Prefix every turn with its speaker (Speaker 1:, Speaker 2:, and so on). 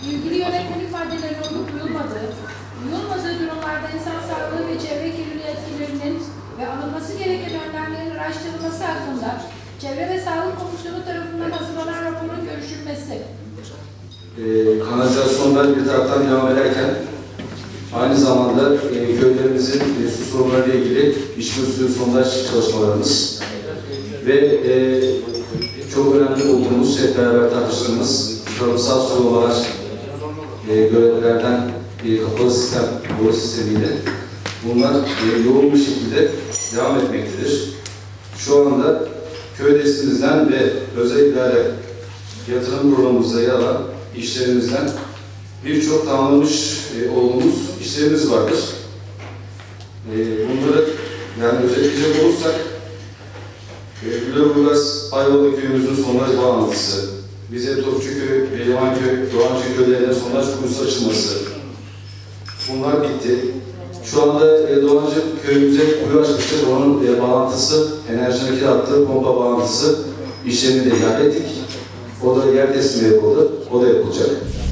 Speaker 1: ilgili yönetmelik maddelerine uyup uyulmadığı, uyulmadığı durumlarda insan sağlığı ve çevre kirliliği etkilerinin ve alınması gereken önlemlerin araştırılması hakkında Çevre ve Sağlık Komisyonu tarafından hazırlanan raporun görüşülmesi.
Speaker 2: Kanalizasyonlar bir taraftan devam ederken aynı zamanda köylerimizin su sorunlarıyla ilgili içme suyu sondaj çalışmalarımız ve çok önemli olduğumuz, hep beraber tartıştığımız tarımsal su olarak görevlerden kapalı sistem, boru sistemiyle bunlar yoğun bir şekilde devam etmektedir. Şu anda köy destimizden ve özel idare yatırım programımızda yer alan işlerimizden birçok tamamlamış olduğumuz işlerimiz vardır. Bunları yani özetleyecek olursak Lüleburgaz Ayvalık köyümüzün sondaj bağlantısı, bize Topçuköy, Pehlivanköy, Doğancı köylerinin sondaj kuyusu açılması, bunlar bitti. Şu anda Doğancı köyümüze kuyu açmıştık, onun bağlantısı, enerji nakil hattı, pompa bağlantısı işlemini de ihale ettik. O da yer teslimi yapıldı, o da yapılacak.